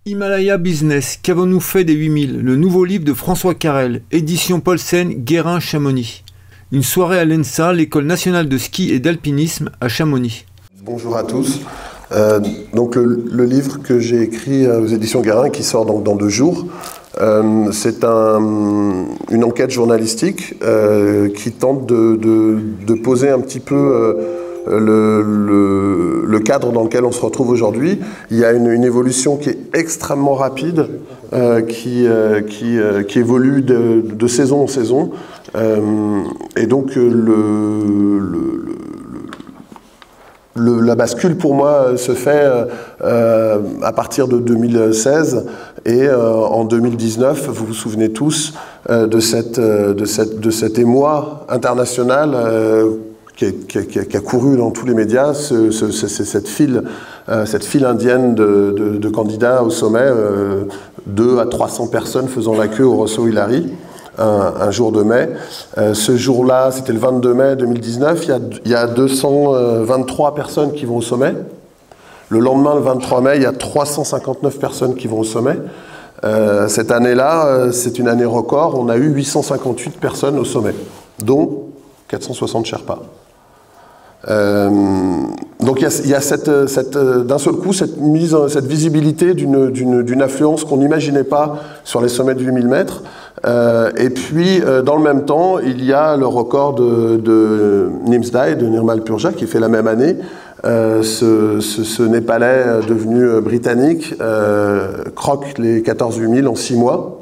Himalaya Business, qu'avons-nous fait des 8000? Le nouveau livre de François Carrel, édition Paulsen, Guérin-Chamonix. Une soirée à l'ENSA, l'école nationale de ski et d'alpinisme à Chamonix. Bonjour à tous. Donc le livre que j'ai écrit aux éditions Guérin, qui sort donc dans 2 jours, c'est une enquête journalistique qui tente de poser un petit peu le cadre dans lequel on se retrouve aujourd'hui. Il y a une évolution qui est extrêmement rapide, qui évolue de saison en saison. Et donc la bascule pour moi se fait à partir de 2016 et en 2019, vous vous souvenez tous de cet émoi international qui a couru dans tous les médias, cette file indienne de candidats au sommet, 200 à 300 personnes faisant la queue au Rosso Hillary. Un jour de mai. Ce jour-là, c'était le 22 mai 2019, il y a 223 personnes qui vont au sommet. Le lendemain, le 23 mai, il y a 359 personnes qui vont au sommet. Cette année-là, c'est une année record, on a eu 858 personnes au sommet, dont 460 Sherpas. Donc il y a d'un seul coup cette visibilité d'une affluence qu'on n'imaginait pas sur les sommets de 8000 mètres. Et puis dans le même temps, il y a le record de Nimsdai, de Nirmal Purja, qui est fait la même année. Ce Népalais devenu britannique croque les 14 8000 en 6 mois.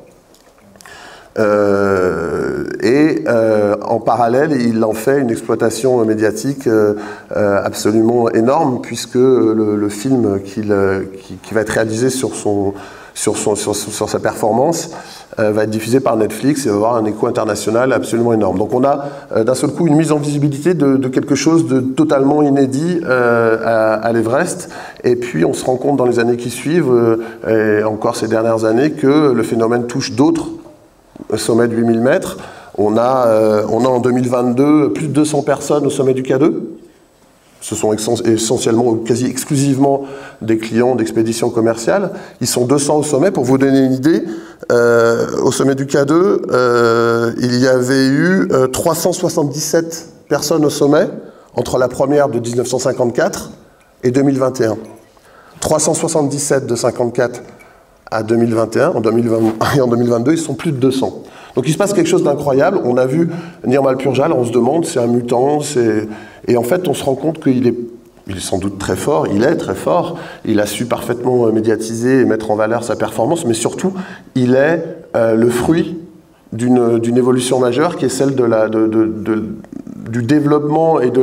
En parallèle, il en fait une exploitation médiatique absolument énorme, puisque le film qui va être réalisé sur sa performance va être diffusé par Netflix et va avoir un écho international absolument énorme. Donc on a d'un seul coup une mise en visibilité de quelque chose de totalement inédit à l'Everest, et puis on se rend compte dans les années qui suivent, et encore ces dernières années, que le phénomène touche d'autres sommet de 8000 mètres. On a en 2022 plus de 200 personnes au sommet du K2. Ce sont essentiellement ou quasi exclusivement des clients d'expéditions commerciales. Ils sont 200 au sommet. Pour vous donner une idée, au sommet du K2, il y avait eu 377 personnes au sommet entre la première de 1954 et 2021. 377 de 54 à 2021, en 2020 et en 2022, ils sont plus de 200. Donc il se passe quelque chose d'incroyable. On a vu Nirmal Purja, on se demande, c'est un mutant, et en fait on se rend compte qu'il est sans doute très fort, il est très fort, il a su parfaitement médiatiser et mettre en valeur sa performance, mais surtout, il est le fruit d'une évolution majeure qui est celle du développement et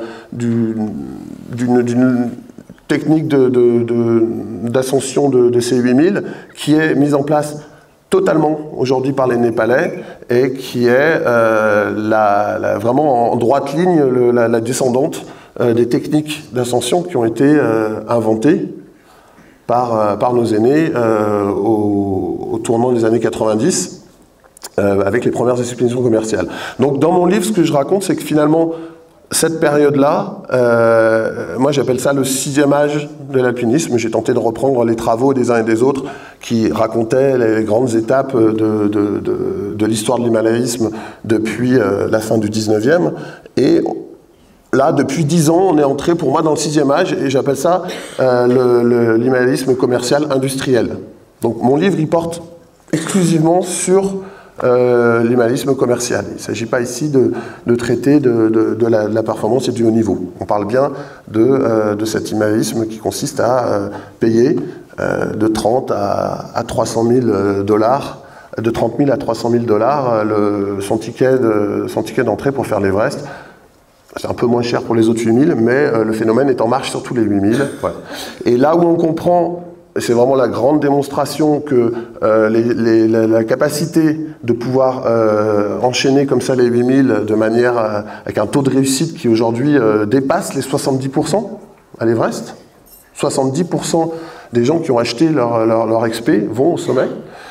d'une technique d'ascension de ces 8000 qui est mise en place totalement aujourd'hui par les Népalais et qui est vraiment en droite ligne la descendante des techniques d'ascension qui ont été inventées par nos aînés au tournant des années 90 avec les premières expéditions commerciales. Donc dans mon livre, ce que je raconte, c'est que finalement, cette période-là, moi j'appelle ça le 6e âge de l'alpinisme. J'ai tenté de reprendre les travaux des uns et des autres qui racontaient les grandes étapes de l'histoire de l'himalayisme depuis la fin du 19e. Et là, depuis 10 ans, on est entré pour moi dans le 6e âge et j'appelle ça l'himalayisme commercial industriel. Donc mon livre, il porte exclusivement sur l'himalayisme commercial. Il ne s'agit pas ici de traiter de la performance et du haut niveau. On parle bien de cet himalayisme qui consiste à payer de 30 à 300 000 dollars, de 30 000 à 300 000 dollars son ticket d'entrée pour faire l'Everest. C'est un peu moins cher pour les autres 8000, mais le phénomène est en marche sur tous les 8000. Voilà. Et là où on comprend, c'est vraiment la grande démonstration que la capacité de pouvoir enchaîner comme ça les 8000 de manière avec un taux de réussite qui aujourd'hui dépasse les 70% à l'Everest. 70% des gens qui ont acheté leur XP vont au sommet.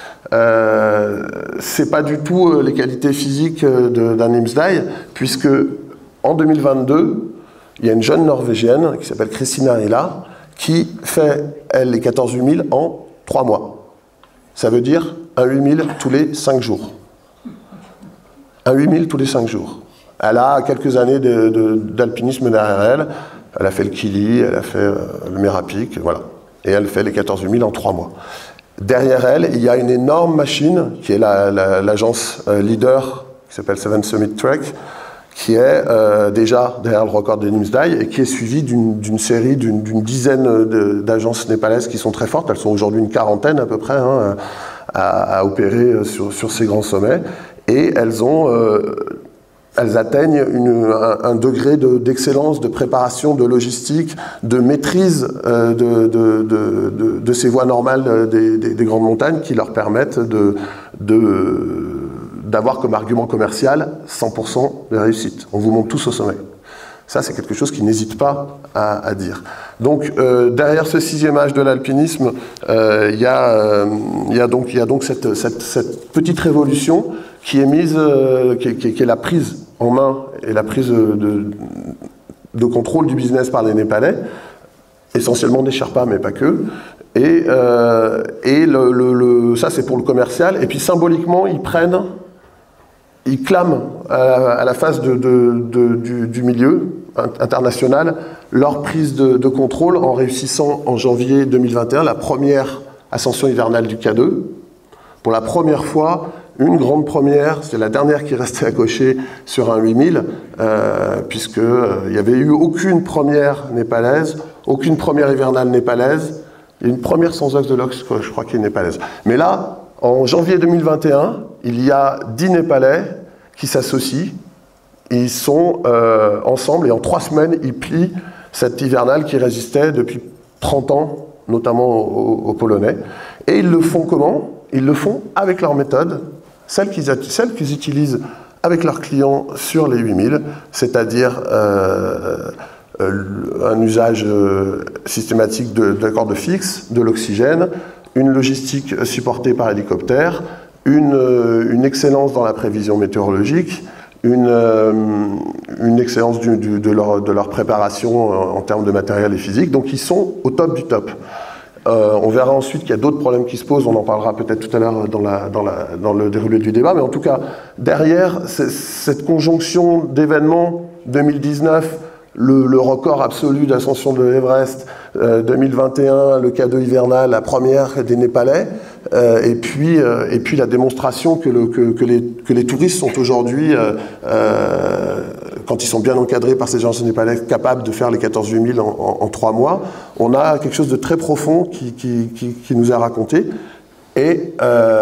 C'est pas du tout les qualités physiques d'un Nimsdai, puisque en 2022, il y a une jeune Norvégienne qui s'appelle Christina Hilla qui fait, elle, les 14 8000 en 3 mois. Ça veut dire un 8000 tous les 5 jours. Un 8000 tous les 5 jours. Elle a quelques années d'alpinisme derrière elle. Elle a fait le Kili, elle a fait le Merapic, voilà. Et elle fait les 14 000 en 3 mois. Derrière elle, il y a une énorme machine qui est l'agence leader, qui s'appelle Seven Summit Trek, qui est déjà derrière le record de Nimsdai et qui est suivie d'une série, d'une dizaine d'agences népalaises qui sont très fortes. Elles sont aujourd'hui une quarantaine à peu près hein, à opérer sur ces grands sommets. Et elles atteignent un degré d'excellence, de préparation, de logistique, de maîtrise de ces voies normales des grandes montagnes qui leur permettent d'avoir comme argument commercial 100% de réussite. On vous monte tous au sommet. Ça, c'est quelque chose qu'ils n'hésitent pas à dire. Donc, derrière ce 6e âge de l'alpinisme, il y a donc cette petite révolution qui est mise, qui est la prise en main et la prise de contrôle du business par les Népalais, essentiellement des Sherpas, mais pas que. Et ça, c'est pour le commercial. Et puis, symboliquement, ils clament à la face du milieu international leur prise de contrôle en réussissant en janvier 2021 la première ascension hivernale du K2. Pour la première fois, une grande première, c'est la dernière qui restait à cocher sur un 8000, puisqu'il n'y avait eu aucune première népalaise, aucune première hivernale népalaise. Il y a une première sans ox de l'ox, je crois, qui est népalaise. Mais là, en janvier 2021, il y a 10 Népalais qui s'associent. Ils sont ensemble et en 3 semaines, ils plient cette hivernale qui résistait depuis 30 ans, notamment aux Polonais. Et ils le font comment? Ils le font avec leur méthode, celle qu'ils utilisent avec leurs clients sur les 8000, c'est-à-dire un usage systématique de cordes fixes, de l'oxygène, une logistique supportée par hélicoptère, une excellence dans la prévision météorologique, une excellence de leur préparation en termes de matériel et physique. Donc ils sont au top du top. On verra ensuite qu'il y a d'autres problèmes qui se posent, on en parlera peut-être tout à l'heure dans le déroulé du débat, mais en tout cas, derrière cette conjonction d'événements 2019, le record absolu d'ascension de l'Everest, 2021, le K2 hivernal, la première des Népalais, et puis la démonstration que les touristes sont aujourd'hui, quand ils sont bien encadrés par ces gens népalais, capables de faire les 14 000 en 3 mois. On a quelque chose de très profond qui nous est raconté et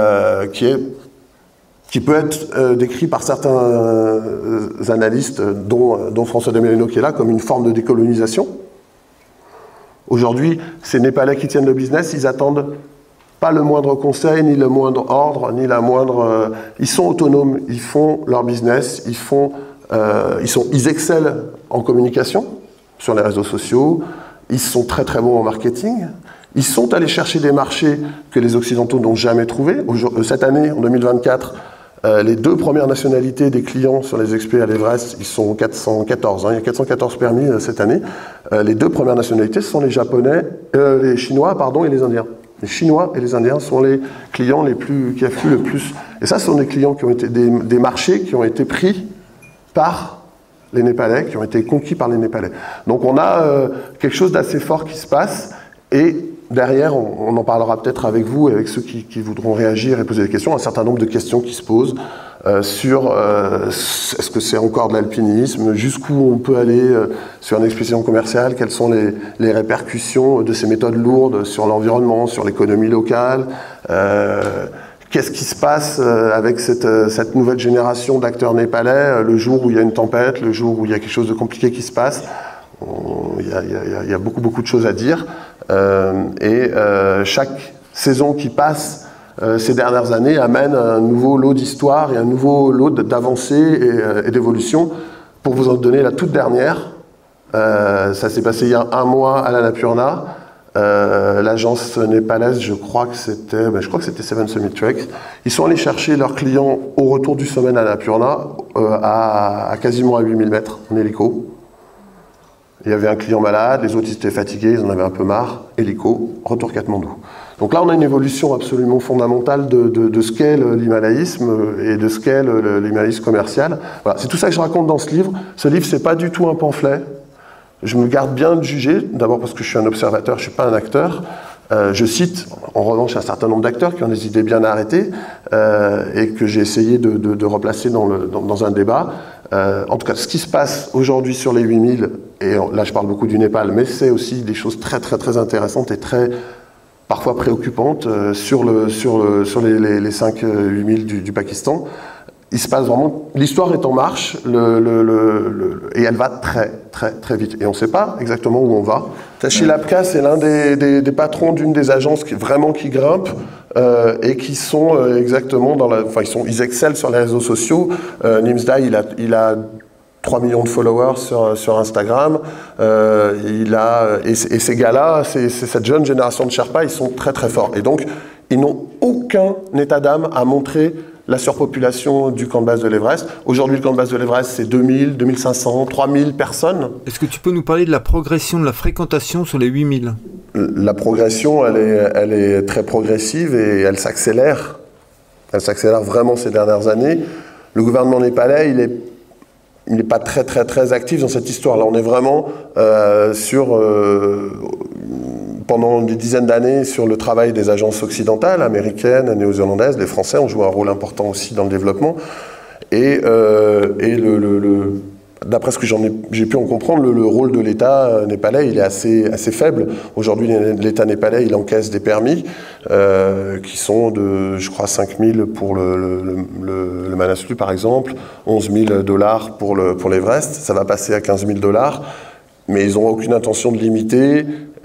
qui peut être décrit par certains analystes, dont François Deméleno qui est là, comme une forme de décolonisation. Aujourd'hui, ces Népalais qui tiennent le business, ils attendent pas le moindre conseil, ni le moindre ordre, ni la moindre... ils sont autonomes, ils font leur business, ils excellent en communication, sur les réseaux sociaux, ils sont très très bons en marketing, ils sont allés chercher des marchés que les Occidentaux n'ont jamais trouvés. Cette année, en 2024, les 2 premières nationalités des clients sur les expés à l'Everest, ils sont 414, hein, il y a 414 permis cette année. Les 2 premières nationalités, ce sont les Chinois et les Indiens. Les Chinois et les Indiens sont les clients qui affluent le plus. Et ça, ce sont des clients qui ont été des marchés qui ont été pris par les Népalais, qui ont été conquis par les Népalais. Donc on a quelque chose d'assez fort qui se passe, et derrière, on en parlera peut-être avec vous et avec ceux qui voudront réagir et poser des questions, un certain nombre de questions qui se posent sur est-ce que c'est encore de l'alpinisme, jusqu'où on peut aller sur une expédition commerciale, quelles sont les répercussions de ces méthodes lourdes sur l'environnement, sur l'économie locale, qu'est-ce qui se passe avec cette nouvelle génération d'acteurs népalais, le jour où il y a une tempête, le jour où il y a quelque chose de compliqué qui se passe. Il y a beaucoup de choses à dire. Chaque saison qui passe ces dernières années amène un nouveau lot d'histoire et un nouveau lot d'avancées et d'évolution. Pour vous en donner la toute dernière, ça s'est passé il y a 1 mois à l'Annapurna. L'agence népalaise, je crois que c'était Seven Summit Trek. Ils sont allés chercher leurs clients au retour du sommet à l'Annapurna à quasiment à 8000 mètres en hélico. Il y avait un client malade, les autres ils étaient fatigués, ils en avaient un peu marre, hélico, retour Katmandou. Donc là, on a une évolution absolument fondamentale de ce qu'est l'himalayisme et de ce qu'est l'himalayisme commercial. Voilà, c'est tout ça que je raconte dans ce livre. Ce livre, c'est pas du tout un pamphlet. Je me garde bien de juger, d'abord parce que je suis un observateur, je ne suis pas un acteur. Je cite, en revanche, un certain nombre d'acteurs qui ont des idées bien arrêtées et que j'ai essayé de replacer dans un débat. En tout cas, ce qui se passe aujourd'hui sur les 8000, et là je parle beaucoup du Népal, mais c'est aussi des choses très très très intéressantes et très parfois préoccupantes sur les 5-8000 du Pakistan. Il se passe vraiment, l'histoire est en marche et elle va très très très vite. Et on ne sait pas exactement où on va. Tashi Labka, c'est l'un des patrons d'une des agences qui grimpe et qui sont exactement ils excellent sur les réseaux sociaux. Nimsdai, il a 3 millions de followers sur Instagram. Et ces gars-là, cette jeune génération de Sherpas, ils sont très très forts. Et donc, ils n'ont aucun état d'âme à montrer la surpopulation du camp de base de l'Everest. Aujourd'hui, le camp de base de l'Everest, c'est 2000, 2500, 3000 personnes. Est-ce que tu peux nous parler de la progression de la fréquentation sur les 8000 ? La progression, elle est très progressive et elle s'accélère. Elle s'accélère vraiment ces dernières années. Le gouvernement népalais, il n'est pas très, très, très actif dans cette histoire. Là, on est vraiment pendant des dizaines d'années sur le travail des agences occidentales, américaines, néo-zélandaises. Les Français ont joué un rôle important aussi dans le développement. Et d'après ce que j'ai pu en comprendre, le rôle de l'État népalais, il est assez faible. Aujourd'hui, l'État népalais, il encaisse des permis qui sont de, je crois, 5 000 pour le Manaslu, par exemple, 11 000 $ pour l'Everest. Ça va passer à 15 000 $. Mais ils n'ont aucune intention de limiter.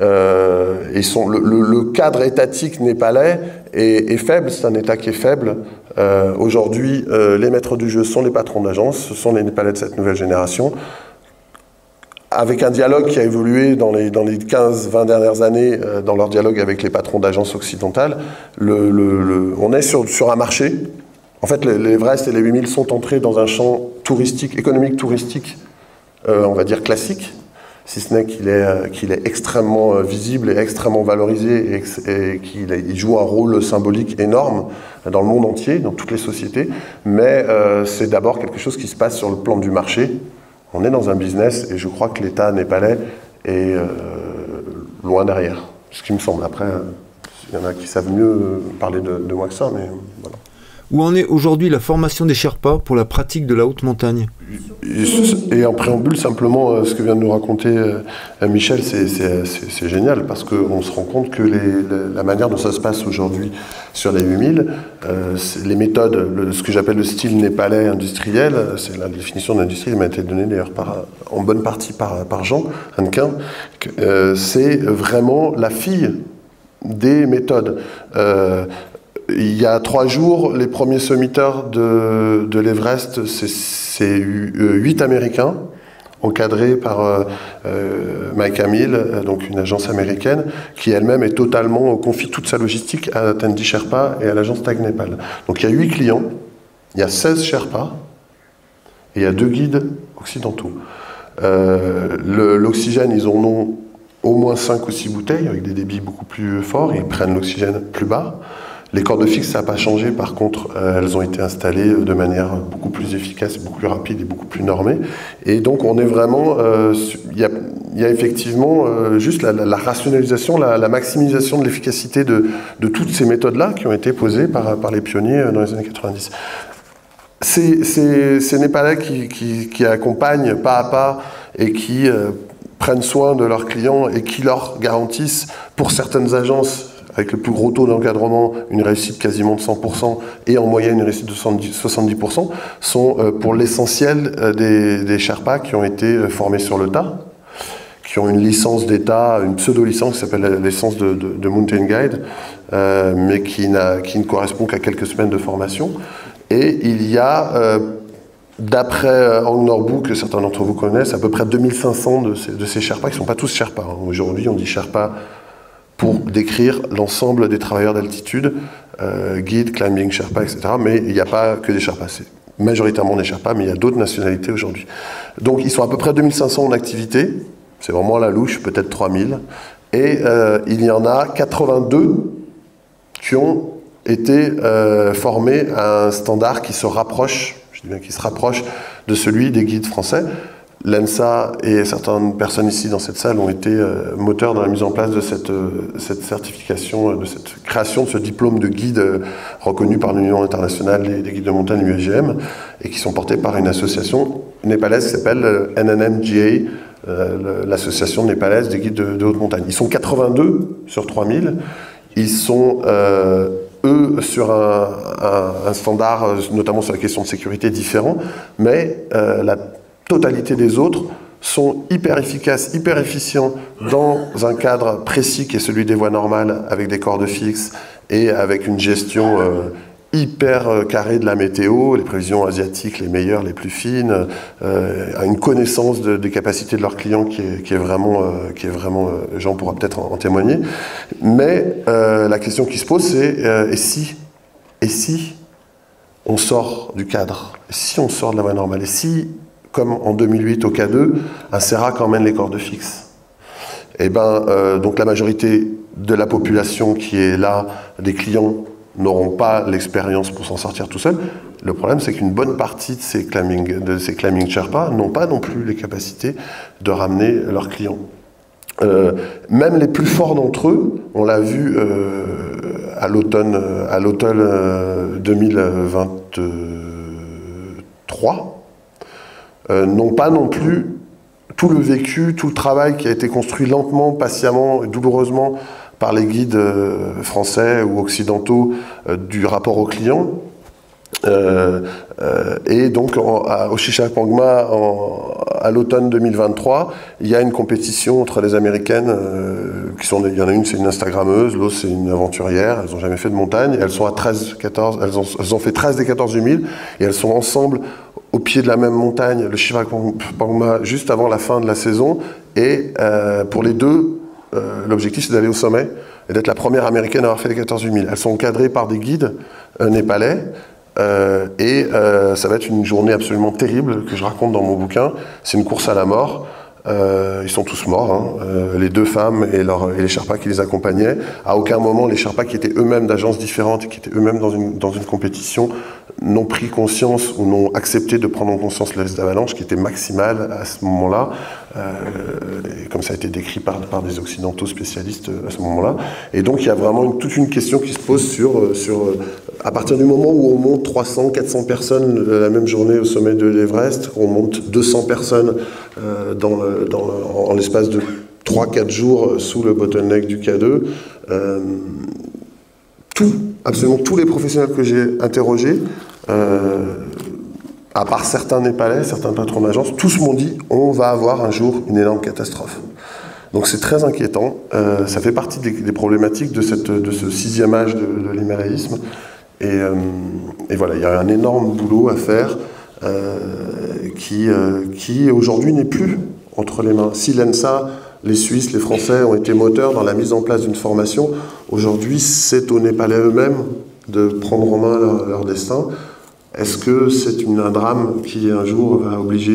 Le cadre étatique népalais est faible, c'est un État qui est faible. Aujourd'hui, les maîtres du jeu sont les patrons d'agence, ce sont les Népalais de cette nouvelle génération, avec un dialogue qui a évolué dans les 15-20 dernières années, dans leur dialogue avec les patrons d'agences occidentales. On est sur un marché. En fait, l'Everest et les 8000 sont entrés dans un champ touristique, économique touristique, on va dire classique, si ce n'est qu'il est extrêmement visible et extrêmement valorisé et qu'il joue un rôle symbolique énorme dans le monde entier, dans toutes les sociétés. Mais c'est d'abord quelque chose qui se passe sur le plan du marché. On est dans un business et je crois que l'État népalais est loin derrière, ce qui me semble. Après, il y en a qui savent mieux parler de moi que ça, mais voilà. Où en est aujourd'hui la formation des Sherpas pour la pratique de la haute montagne ? Et en préambule, simplement, ce que vient de nous raconter Michel, c'est génial, parce qu'on se rend compte que la manière dont ça se passe aujourd'hui sur les 8000, les méthodes, ce que j'appelle le style népalais industriel, c'est la définition d'industrie qui m'a été donnée d'ailleurs en bonne partie par Jean Hannequin, c'est vraiment la fille des méthodes. Il y a 3 jours, les premiers sommiteurs de l'Everest, c'est 8 Américains, encadrés par Mike Hamill, donc une agence américaine, qui elle-même est totalement confie toute sa logistique à Tendi Sherpa et à l'agence Tag Népal. Donc il y a 8 clients, il y a 16 Sherpas, et il y a 2 guides occidentaux. L'oxygène, ils en ont au moins 5 ou 6 bouteilles, avec des débits beaucoup plus forts, ils prennent l'oxygène plus bas. Les cordes fixes, ça n'a pas changé. Par contre, elles ont été installées de manière beaucoup plus efficace, beaucoup plus rapide et beaucoup plus normée. Et donc, on est vraiment... Il y a effectivement juste la rationalisation, la maximisation de l'efficacité de toutes ces méthodes-là qui ont été posées par les pionniers dans les années 90. Ces Népalais qui accompagnent pas à pas et qui prennent soin de leurs clients et qui leur garantissent, pour certaines agences, avec le plus gros taux d'encadrement, une réussite quasiment de 100% et en moyenne une réussite de 70%, sont pour l'essentiel des Sherpas qui ont été formés sur le tas, qui ont une licence d'État, une pseudo-licence qui s'appelle la licence de Mountain Guide, mais qui ne correspond qu'à quelques semaines de formation. Et il y a, d'après Ang Norbu, que certains d'entre vous connaissent, à peu près 2500 de ces Sherpas, qui ne sont pas tous Sherpas. Aujourd'hui, on dit Sherpa pour décrire l'ensemble des travailleurs d'altitude, guides, climbing, Sherpa, etc. Mais il n'y a pas que des Sherpas, c'est majoritairement des Sherpas, mais il y a d'autres nationalités aujourd'hui. Donc ils sont à peu près 2500 en activité, c'est vraiment la louche, peut-être 3000, et il y en a 82 qui ont été formés à un standard qui se rapproche, je dis bien qui se rapproche, de celui des guides français. L'ENSA et certaines personnes ici dans cette salle ont été moteurs dans la mise en place de cette certification, de cette création de ce diplôme de guide reconnu par l'Union internationale des guides de montagne USGM et qui sont portés par une association népalaise qui s'appelle NNMGA, l'association népalaise des guides de haute montagne. Ils sont 82 sur 3000. Ils sont, eux, sur un standard, notamment sur la question de sécurité, différent, mais la totalité des autres sont hyper efficaces, hyper efficients dans un cadre précis qui est celui des voies normales, avec des cordes fixes et avec une gestion hyper carrée de la météo, les prévisions asiatiques les meilleures, les plus fines, une connaissance des capacités de leurs clients qui est vraiment, Jean pourra peut-être en témoigner. Mais la question qui se pose, c'est et si on sort du cadre, et si on sort de la voie normale, et si, comme en 2008 au K2, un CERAC emmène les cordes fixes. Et donc la majorité de la population qui est là, des clients, n'auront pas l'expérience pour s'en sortir tout seuls. Le problème, c'est qu'une bonne partie de ces climbing Sherpas n'ont pas non plus les capacités de ramener leurs clients. Même les plus forts d'entre eux, on l'a vu à l'automne 2023, n'ont pas non plus tout le vécu, tout le travail qui a été construit lentement, patiemment et douloureusement par les guides français ou occidentaux du rapport au client. Et donc au Shishapangma à l'automne 2023, il y a une compétition entre les Américaines il y en a une, c'est une Instagrammeuse, l'autre c'est une aventurière, elles n'ont jamais fait de montagne, elles sont à 13-14, elles ont fait 13 des 14 du 1000 et elles sont ensemble au pied de la même montagne, le Shishapangma, juste avant la fin de la saison. Et pour les deux, l'objectif c'est d'aller au sommet et d'être la première américaine à avoir fait les 14 du 1000. Elles sont encadrées par des guides népalais. Ça va être une journée absolument terrible que je raconte dans mon bouquin. C'est une course à la mort. Ils sont tous morts, les deux femmes et les Sherpas qui les accompagnaient. À aucun moment, les Sherpas qui étaient eux-mêmes d'agences différentes et qui étaient eux-mêmes dans une compétition n'ont pris conscience ou n'ont accepté de prendre en conscience le risque d'avalanche qui était maximal à ce moment-là, et comme ça a été décrit par des occidentaux spécialistes à ce moment-là. Et donc il y a vraiment toute une question qui se pose sur à partir du moment où on monte 300, 400 personnes la même journée au sommet de l'Everest, on monte 200 personnes en l'espace de 3-4 jours sous le bottleneck du K2, absolument tous les professionnels que j'ai interrogés, à part certains Népalais, certains patrons d'agence, tous m'ont dit on va avoir un jour une énorme catastrophe. Donc c'est très inquiétant, ça fait partie des problématiques de ce sixième âge de l'himalayisme. Et voilà, il y a un énorme boulot à faire qui aujourd'hui n'est plus entre les mains. Si l'ENSA, les Suisses, les Français ont été moteurs dans la mise en place d'une formation, aujourd'hui c'est aux Népalais eux-mêmes de prendre en main leur destin. Est-ce que c'est un drame qui un jour va obliger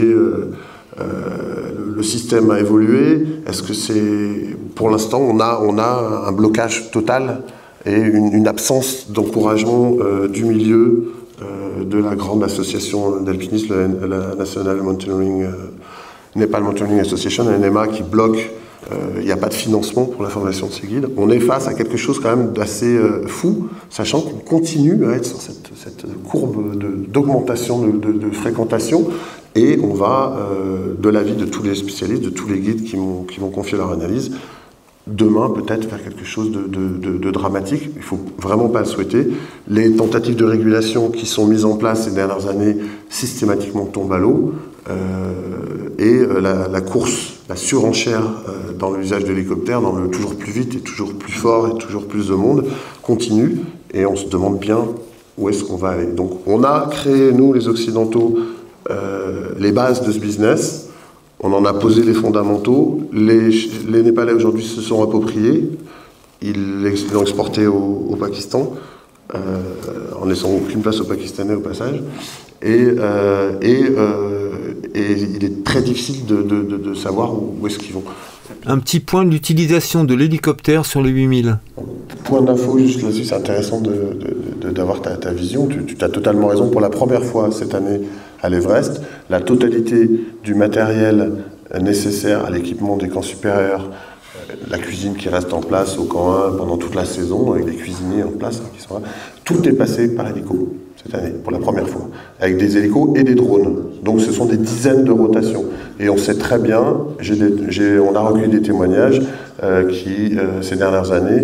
le système à évoluer? Est-ce que c'est... Pour l'instant, on a un blocage total et une absence d'encouragement du milieu de la grande association d'alpinisme, la National Mountaineering, Nepal Mountaineering Association, la NMA, qui bloque. Il n'y a pas de financement pour la formation de ces guides. On est face à quelque chose quand même d'assez fou, sachant qu'on continue à être sur cette courbe d'augmentation de fréquentation, et on va, de l'avis de tous les spécialistes, de tous les guides qui m'ont confié leur analyse, demain peut-être faire quelque chose de dramatique. Il ne faut vraiment pas le souhaiter. Les tentatives de régulation qui sont mises en place ces dernières années systématiquement tombent à l'eau. Et la course, la surenchère dans l'usage de l'hélicoptère, dans le toujours plus vite et toujours plus fort et toujours plus de monde, continue, et on se demande bien où est-ce qu'on va aller. Donc on a créé, nous les Occidentaux, les bases de ce business, on en a posé les fondamentaux, les Népalais aujourd'hui se sont appropriés, ils l'ont exporté au Pakistan, en laissant aucune place aux Pakistanais au passage, et il est très difficile de savoir où est-ce qu'ils vont. Un petit point de l'utilisation de l'hélicoptère sur les 8000. Point d'info juste là-dessus, c'est intéressant d'avoir ta vision. Tu as totalement raison. Pour la première fois cette année à l'Everest, la totalité du matériel nécessaire à l'équipement des camps supérieurs, la cuisine qui reste en place au camp 1 pendant toute la saison, avec des cuisiniers en place qui sont là, tout est passé par hélico cette année, pour la première fois, avec des hélicos et des drones. Donc ce sont des dizaines de rotations. Et on sait très bien, on a recueilli des témoignages ces dernières années,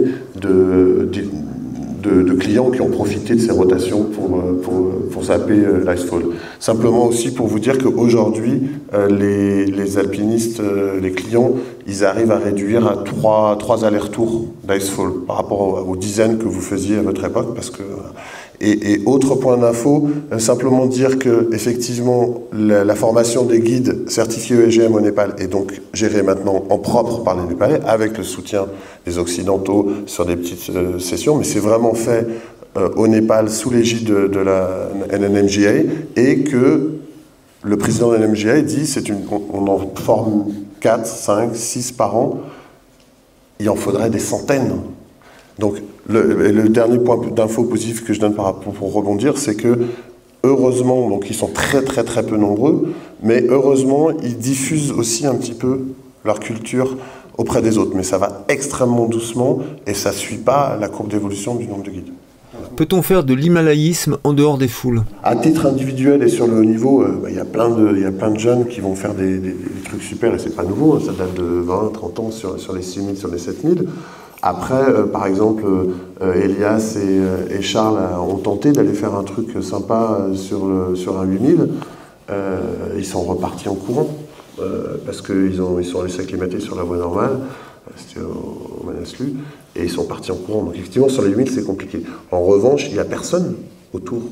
de clients qui ont profité de ces rotations pour zapper l'Icefall. Simplement aussi pour vous dire qu'aujourd'hui, les alpinistes, les clients, ils arrivent à réduire à 3 allers-retours d'Icefall par rapport aux dizaines que vous faisiez à votre époque. Et autre point d'info, simplement dire que effectivement la formation des guides certifiés EGM au Népal est donc gérée maintenant en propre par les Népalais, avec le soutien des Occidentaux sur des petites sessions, mais c'est vraiment fait au Népal sous l'égide de la NNMJA, et que le président de la NNMJA dit on en forme 4, 5, 6 par an, il en faudrait des centaines. Donc le dernier point d'info positif que je donne pour rebondir, c'est que heureusement, donc ils sont très très très peu nombreux, mais heureusement ils diffusent aussi un petit peu leur culture auprès des autres. Mais ça va extrêmement doucement et ça ne suit pas la courbe d'évolution du nombre de guides. Peut-on faire de l'himalayisme en dehors des foules? À titre individuel et sur le haut niveau, il y a plein de jeunes qui vont faire des trucs super, et c'est pas nouveau, ça date de 20, 30 ans sur les 6000, sur les 7000. Après, par exemple, Elias et Charles ont tenté d'aller faire un truc sympa sur un 8000. Ils sont repartis en courant parce qu'ils sont allés s'acclimater sur la voie normale. C'était au Manaslu. Et ils sont partis en courant. Donc effectivement, sur les 8000, c'est compliqué. En revanche, il n'y a personne autour.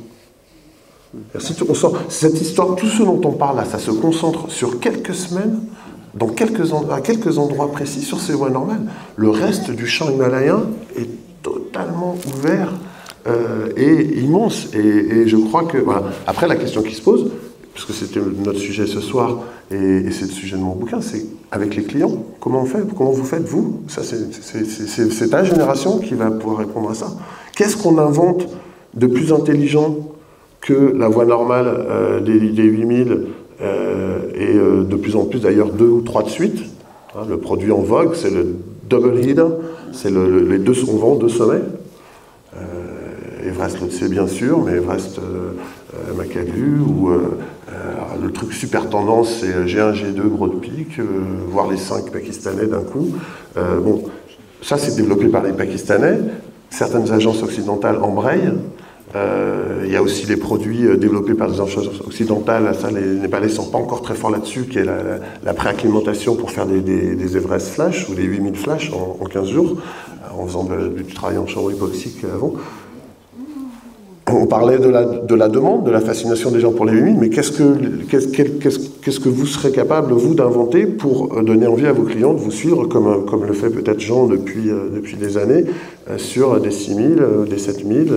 Cette histoire, tout ce dont on parle là, ça se concentre sur quelques semaines, à quelques endroits précis sur ces voies normales. Le reste du champ himalayen est totalement ouvert et immense. Et je crois que... Voilà. Après, la question qui se pose, puisque c'était notre sujet ce soir, et c'est le sujet de mon bouquin, c'est avec les clients, comment on fait? Comment vous faites, vous? Ça, c'est ta génération qui va pouvoir répondre à ça. Qu'est-ce qu'on invente de plus intelligent que la voie normale des 8000 et de plus en plus d'ailleurs 2 ou 3 de suite. Le produit en vogue, c'est le double header, c'est on vend 2 sommets. Everest l'Otse bien sûr, mais Everest Makalu, ou le truc super tendance, c'est G1, G2, Broad Peak, voire les 5 Pakistanais d'un coup. Bon, ça c'est développé par les Pakistanais. Certaines agences occidentales embrayent. Il y a aussi les produits développés par des agences occidentales. Ça, les Népalais ne sont pas encore très forts là-dessus, qui est la préacclimatation pour faire des Everest Flash ou des 8000 Flash en 15 jours, en faisant du travail en chambre hypoxique avant. On parlait de la demande, de la fascination des gens pour les 8000, mais qu'est-ce que vous serez capable, vous, d'inventer pour donner envie à vos clients de vous suivre, comme le fait peut-être Jean depuis des années, sur des 6000, des 7000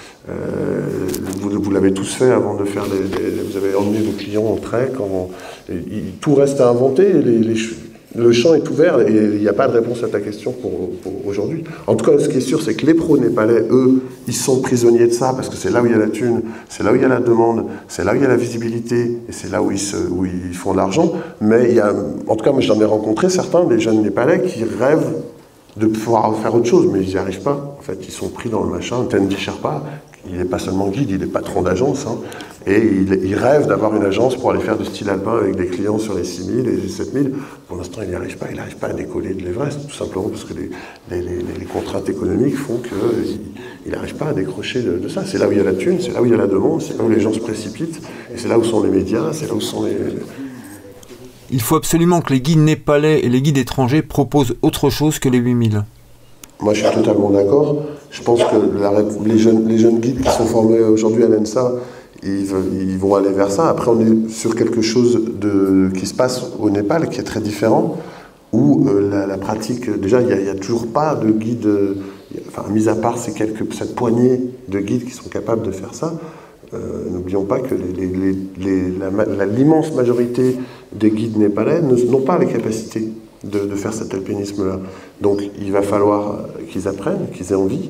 vous l'avez tous fait avant de faire vous avez emmené vos clients en trek, tout reste à inventer, le champ est ouvert et il n'y a pas de réponse à ta question pour aujourd'hui. En tout cas, ce qui est sûr, c'est que les pros népalais, eux, ils sont prisonniers de ça parce que c'est là où il y a la thune, c'est là où il y a la demande, c'est là où il y a la visibilité et c'est là où ils font de l'argent. Mais en tout cas, moi j'en ai rencontré certains, des jeunes népalais qui rêvent de pouvoir faire autre chose, mais ils n'y arrivent pas. En fait, ils sont pris dans le machin. Tendi Sherpa, il n'est pas seulement guide, il est patron d'agence, hein, et il rêve d'avoir une agence pour aller faire du style alpin avec des clients sur les 6000 et les 7000. Pour l'instant, il n'y arrive pas. Il n'arrive pas à décoller de l'Everest, tout simplement parce que les contraintes économiques font qu'il n'arrive pas à décrocher de ça. C'est là où il y a la thune, c'est là où il y a la demande, c'est là où les gens se précipitent, et c'est là où sont les médias, c'est là où sont les... Il faut absolument que les guides népalais et les guides étrangers proposent autre chose que les 8000. Moi, je suis totalement d'accord. Je pense que les jeunes guides qui sont formés aujourd'hui à l'ENSA, ils vont aller vers ça. Après, on est sur quelque chose qui se passe au Népal, qui est très différent, où la pratique... Déjà, il n'y a toujours pas de guides... mis à part cette poignée de guides qui sont capables de faire ça, N'oublions pas que l'immense majorité des guides népalais n'ont pas les capacités de faire cet alpinisme-là. Donc il va falloir qu'ils apprennent, qu'ils aient envie.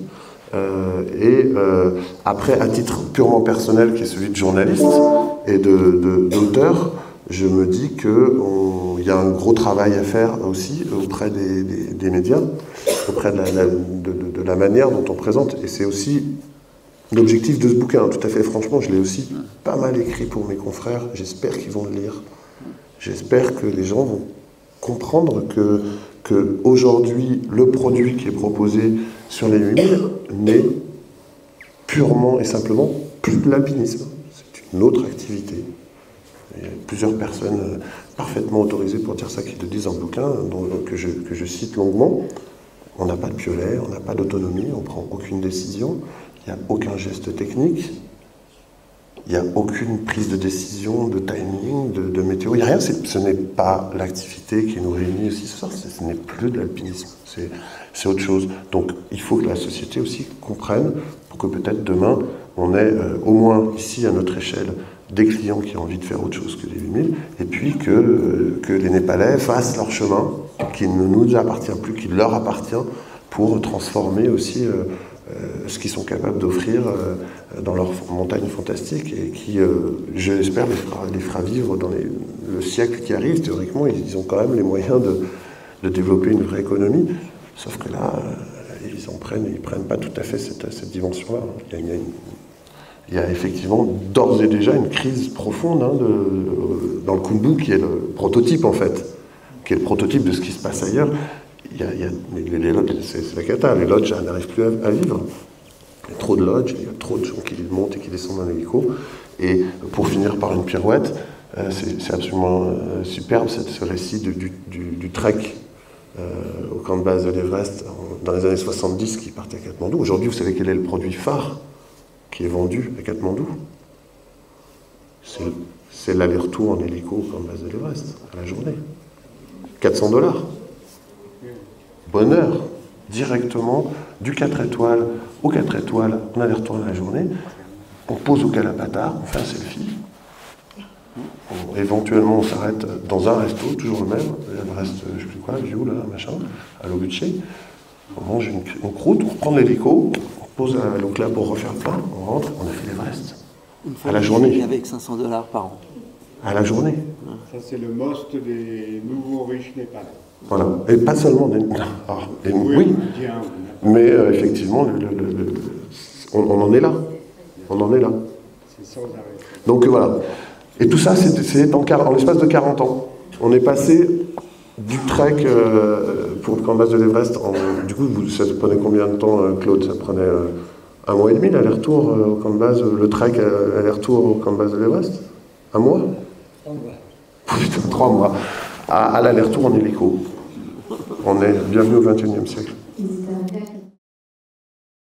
Après, à titre purement personnel, qui est celui de journaliste et d'auteur, je me dis qu'il y a un gros travail à faire aussi auprès des médias, auprès de la manière dont on présente. Et c'est aussi l'objectif de ce bouquin, tout à fait. Franchement, je l'ai aussi pas mal écrit pour mes confrères. J'espère qu'ils vont le lire. J'espère que les gens vont comprendre que aujourd'hui, le produit qui est proposé sur les 8000 n'est purement et simplement plus de l'alpinisme. C'est une autre activité. Il y a plusieurs personnes parfaitement autorisées pour dire ça qui le disent en bouquin, que je cite longuement. On n'a pas de piolet, on n'a pas d'autonomie, on ne prend aucune décision, il n'y a aucun geste technique, il n'y a aucune prise de décision, de timing, de météo, il n'y a rien. Ce n'est pas l'activité qui nous réunit aussi ce soir, ce n'est plus de l'alpinisme, c'est autre chose. Donc il faut que la société aussi comprenne pour que peut-être demain, on ait au moins ici à notre échelle des clients qui ont envie de faire autre chose que les 8000, et puis que les Népalais fassent leur chemin, qui ne nous appartient plus, qui leur appartient, pour transformer aussi ce qu'ils sont capables d'offrir dans leur montagne fantastique, et qui, je l'espère, les fera vivre dans le siècle qui arrive. Théoriquement, ils ont quand même les moyens de développer une vraie économie, sauf que là, ils prennent pas tout à fait cette dimension-là. Il y a effectivement d'ores et déjà une crise profonde dans le Khumbu, qui est le prototype en fait, qui est le prototype de ce qui se passe ailleurs. Les lodges, c'est la cata, les lodges n'arrivent plus à vivre. Il y a trop de lodges, il y a trop de gens qui montent et qui descendent en hélico. Et pour finir par une pirouette, c'est absolument superbe ce récit du trek au camp de base de l'Everest dans les années 70 qui partait à Katmandou. Aujourd'hui, vous savez quel est le produit phare qui est vendu à Katmandou? C'est l'aller-retour en hélico au camp de base de l'Everest, à la journée. $400. Bonheur, directement du 4 étoiles au 4 étoiles, on aller-retour à la journée, on pose au Kalapatar, on fait un selfie. Éventuellement, on s'arrête dans un resto, toujours le même, l'Everest, je ne sais plus quoi, View, là, machin, à Loguche. On mange une croûte, on reprend l'hélico, on pose à l'Ocla pour refaire plein, on rentre, on a fait l'Everest. À la journée. Avec $500 par an. À la journée. Ça, c'est le most des nouveaux riches népalais. Voilà. Et pas seulement des... oui, mais effectivement, on en est là. On en est là. C'est sans arrêt. Donc voilà. Et tout ça, c'est en l'espace de 40 ans. On est passé du trek pour le camp de base de l'Everest. Du coup, ça prenait combien de temps, Claude? Ça prenait 1 mois et demi l'aller-retour au camp de base, le trek aller-retour au camp de base de l'Everest? 1 mois? 3 mois. Putain, 3 mois. À l'aller-retour en hélico. On est bienvenue au XXIe siècle.